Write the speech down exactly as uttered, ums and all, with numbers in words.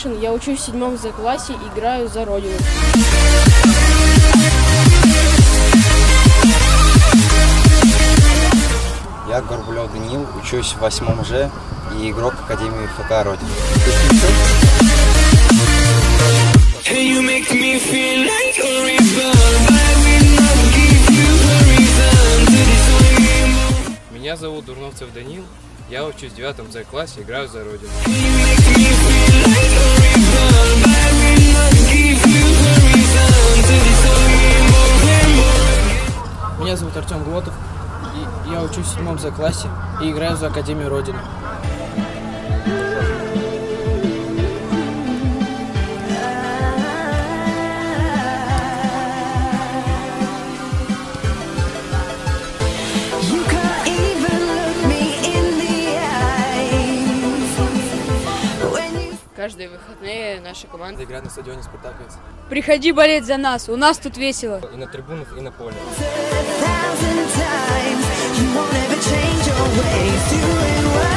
Яшин, я учусь в седьмом З классе, играю за Родину. Я Горбулев Даниил, учусь в восьмом Ж и игрок Академии ФК Родина. Меня зовут Дурновцев Даниил, я учусь в девятом З классе, играю за Родину. Меня зовут Артем Глотов, и я учусь в седьмом З классе и играю за Академию Родины. Каждые выходные наша команда играет на стадионе Спартаковец. Приходи болеть за нас, у нас тут весело. И на трибунах, и на поле. You won't ever change your ways, doing what